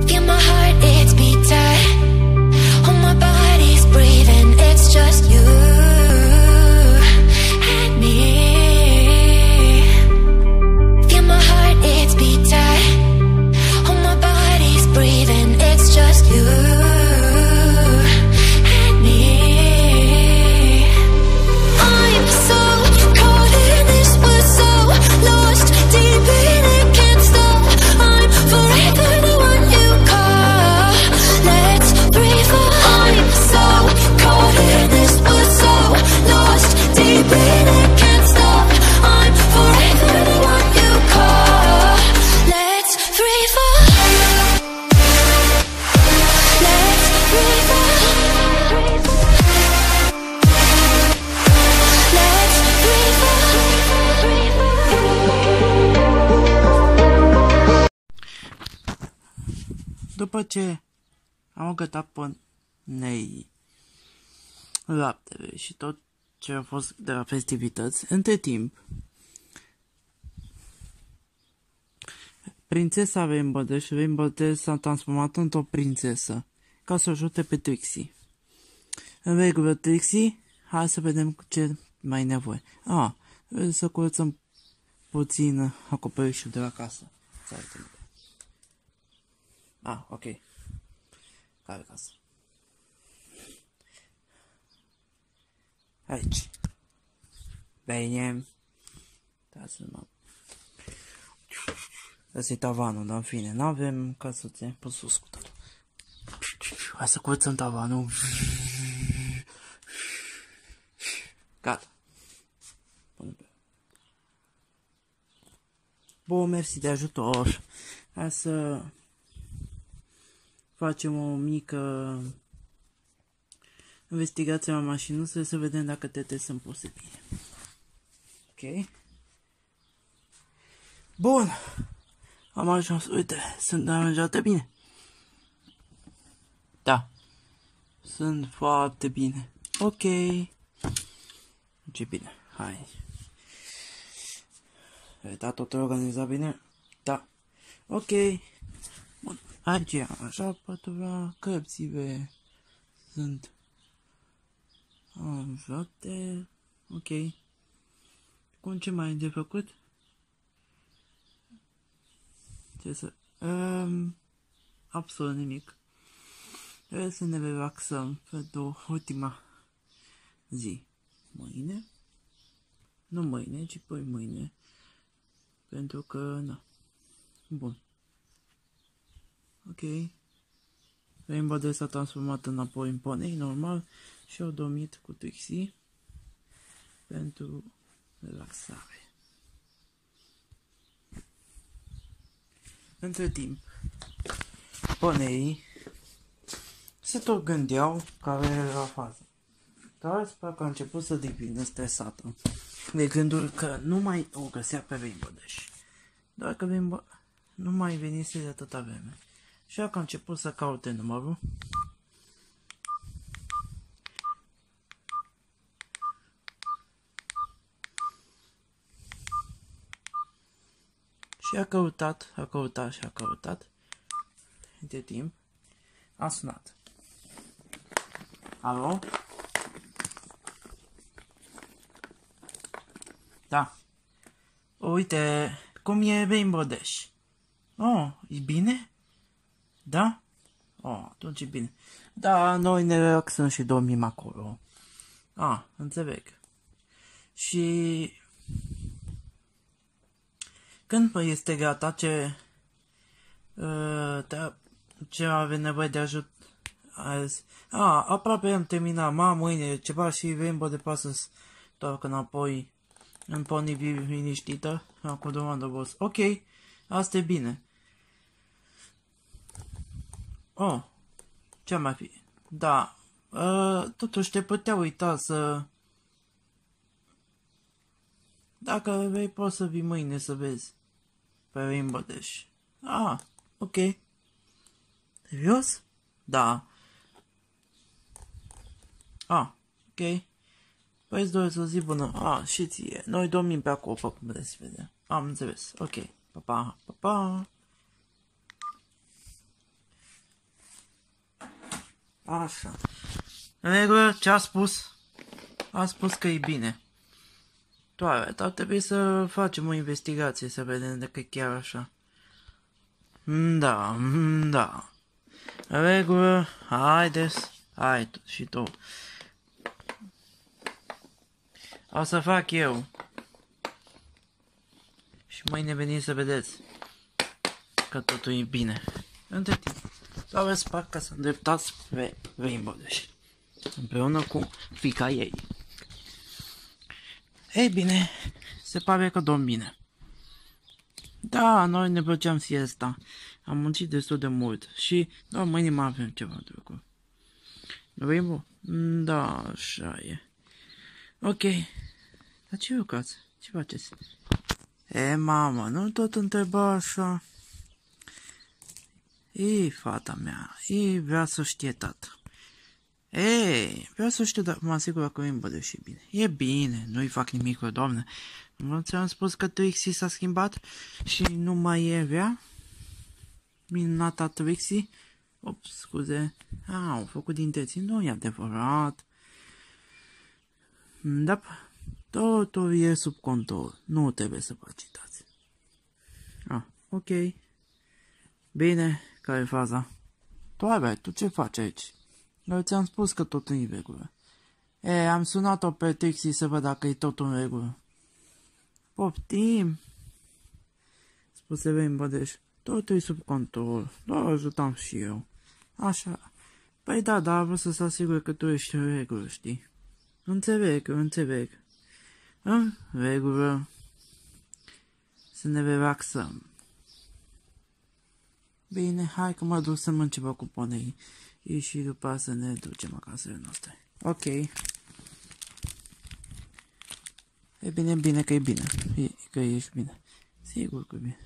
Feel my heart, it's beating. Oh, my body's breathing. It's just you and me. Feel my heart, it's beating. Oh, my body's breathing. It's just you and me. I'm so caught in this, we're so lost deep in it, can't stop. I'm forever the one you call. Let's breathe for. I'm so caught in this, we're so lost deep in it, can't stop. I'm forever the one you call. Let's free fall. Let's free fall. Let's free fall. După ce am gătat ponei, laptele și tot ce a fost de la festivități, între timp, prințesa Rainbow Dash s-a transformat într-o prințesă ca să o ajute pe Trixie. În regulă, Trixie, hai să vedem ce mai e nevoie. Vreau să curățăm puțin acoperișul de la casă. Ok. Care casă? Aici. Bine. Ăsta e tavanul, dar în fine, n-avem ca să ținem pe sus cu tot. Hai să curățăm tavanul. Gata. Bun, mersi de ajutor. Hai să facem o mică investigație la mașinuță să vedem dacă tete sunt puse bine. Ok. Bun. Am ajuns, uite, sunt aranjate bine. Da. Sunt foarte bine. Ok. Ce bine. Hai. Da, totul organizat bine? Da. Ok. Bun. Aici am așa pătura, cărțile sunt aranjate. Ok. Cum ce mai e de făcut? Ce să... absolut nimic. Trebuie să ne relaxăm pentru ultima zi. Mâine? Nu mâine, ci poi mâine. Pentru că, na. Bun. Ok. Rainbow Dash s-a transformat înapoi în ponei, normal. Și au dormit cu Trixie. Pentru relaxare. Între timp, poneii se tot gândeau care era faza. Dar sper că a început să devină stresată de gândul că nu mai o găsea pe Rainbow Dash. Doar că Rainbow nu mai venise de atâta vreme. Și că a început să caute numărul. Și a căutat. Între timp a sunat. Alo? Da. Uite, cum e Rainbow Dash? Oh, e bine? Da? Oh, atunci e bine. Da, noi ne relaxăm și dormim acolo. Înțeleg. Și când este gata, ce are nevoie de ajut azi? Aproape am terminat. Mâine ceva și Rainbow de pasă să întoarcă înapoi în pony liniștită. Cu domnul boss. Ok, asta e bine. Ce mai fi? Da, totuși te putea uita să... Dacă vrei, poți să vii mâine să vezi pe Rainbow Dash. Ok. Serios? Da. Ok. Păi îți doresc o zi bună. Și ție. Noi dormim pe acolo, cum puteți vedea. Am înțeles. Ok. Pa, pa, pa, pa. Așa. În regulă, ce a spus? A spus că e bine. Doar, ar trebui să facem o investigație, să vedem dacă e chiar așa. Da, da. În regulă, haideți, hai și tu. O să fac eu. Și mâine veniți să vedeți că totul e bine. Între timp, doar vă sparg ca să îndreptați pe Rainbow Dash. Împreună cu fiica ei. Ei bine, se pare că dorm bine. Da, noi ne plăceam siesta. Am muncit destul de mult și doar mâine mai avem ceva de lucru. Rainbow? Da, așa e. Ok. Dar ce lucrați? Ce faceți? E, mamă, nu tot întreba așa. Ei, fata mea, ei vrea să știe tată. Ei, vreau să știu dacă mă asigur că Rainbow Dash e bine. E bine, nu-i fac nimic, doamne. Nu ți-am spus că Trixie s-a schimbat și nu mai e rea? Minunata Trixie? Ops, scuze. Au făcut dinteții, nu e adevărat. Da, totul e sub control. Nu trebuie să vă agitați. Ok. Bine, care e faza? Toare, tu ce faci aici? Eu ți-am spus că totul e în regulă. Am sunat-o pe Trixie să văd dacă e totul în regulă. Poftim, spuse Rainbow Dash. Totul e sub control, doar ajutam și eu. Așa. Păi da, dar vreau să se asigure că tu ești în regulă, știi? Înțeleg. În regulă. Să ne relaxăm. Bine, hai că mă duc să mănânc ceva cu ponei. Și după aceea să ne ducem acasă noastre. Ok. E bine că e bine. Că ești bine. Sigur că e bine.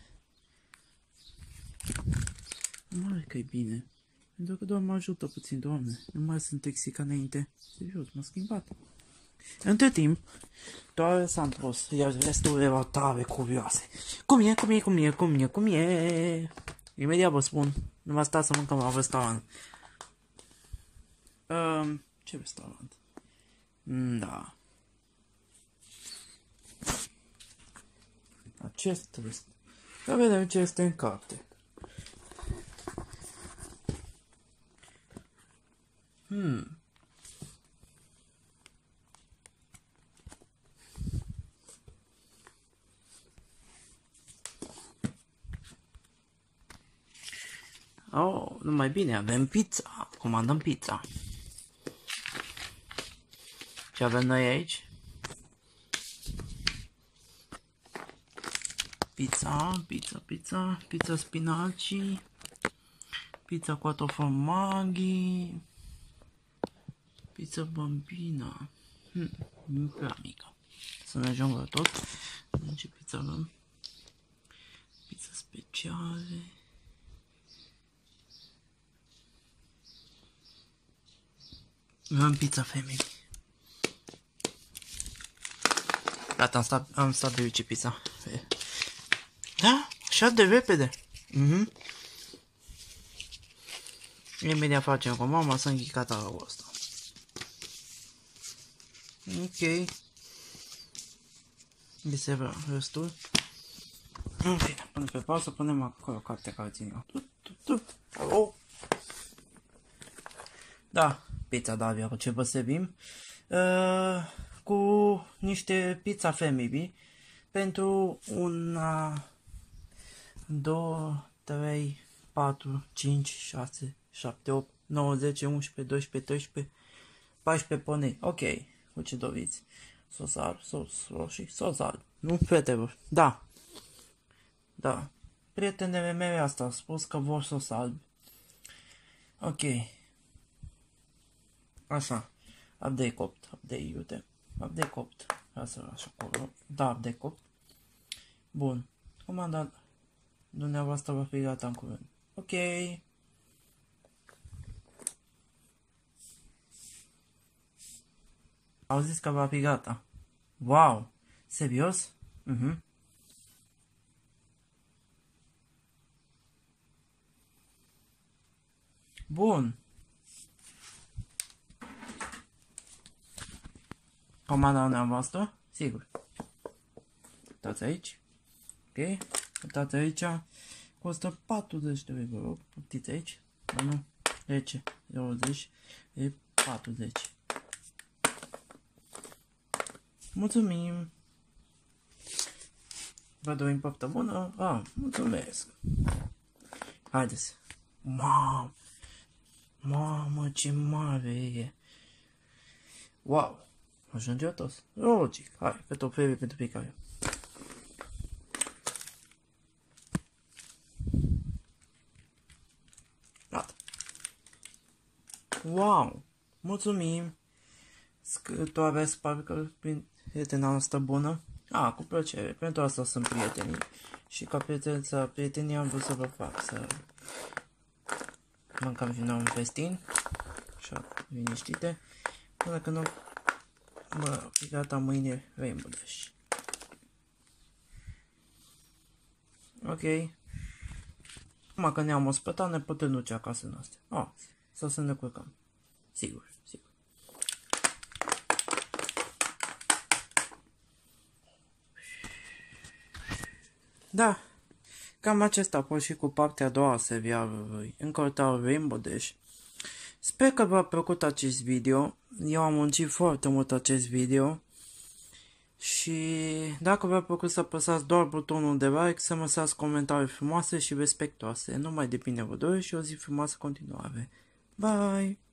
Nu mai că e bine. Pentru că doar mă ajută puțin, doamne. Nu mai sunt toxic înainte. Serios, m-a schimbat. Între timp, doar s-a întors, iar restul erau tare curioase. Cum e? Imediat vă spun. Nu vă stați să mâncăm la restaurant. Ce restaurant? Da. Acest restaurant. Să vedem ce este în carte. Oh, numai bine, avem pizza. Comandăm pizza. Ce avem noi aici? Pizza spinaci, pizza quattro formaggi, pizza bambina. Nu prea mică. Să ne ajungă tot. Ce pizza avem? Pizza speciale. Avem pizza family. Gata, am stabilit ce pizza. Da? Așa de repede. Imediat facem cu mama să închid catalogul ăsta. Ok. Biserica restul. Bine, până pe pauză punem acolo cartea care ține. Alo? Da, pizza Davia, cu ce vă servim? Cu niște pizza family pentru 1, 2, 3, 4, 5, 6, 7, 8, 9, 10, 11, 12, 13, 14 ponei. Ok, cu ce doriți? Sos alb, sos roșii, sos alb. Nu, fetelor. Da. Prietenele mele asta au spus că vor sos alb. Ok. Așa. Abdei copt. Abdei copt. Asta așa acolo. Da, abdei copt. Bun. Comanda dumneavoastră va fi gata în curând. Ok. Au zis că va fi gata. Wow. Serios? Bun. comanda dumneavoastră? Sigur. Uitați aici. Ok. Uitați aici. Costă 40 de lei, vă rog. Uitați aici. 1, 10, 20, 40. Mulțumim! Vă dorim poftă bună? Mulțumesc! Haideți! Mamă, ce mare e! Wow! Ajunge toți? Logic! Hai, cât o ferie pentru fiecare. Gata! Wow! Mulțumim! Tu aveți parcă prietena noastră bună? Cu plăcere. Pentru asta sunt prietenii. Și ca prietenia am vrut să vă fac să mâncăm și noi un festin. Așa, liniștite. Până când mă fi gata mâine Rainbow Dash. Ok. Acum că ne-am ospătat, ne putem duce acasă noastră. Sau să ne culcăm. Sigur, sigur. Da, cam acesta a fost și cu partea a doua a serialului Încă Rainbow Dash. Sper că v-a plăcut acest video. Eu am muncit foarte mult acest video. Și dacă v-a plăcut să apăsați doar butonul de like, să lăsați comentarii frumoase și respectoase. Nu mai depinde vă doresc și o zi frumoasă continuare. Bye!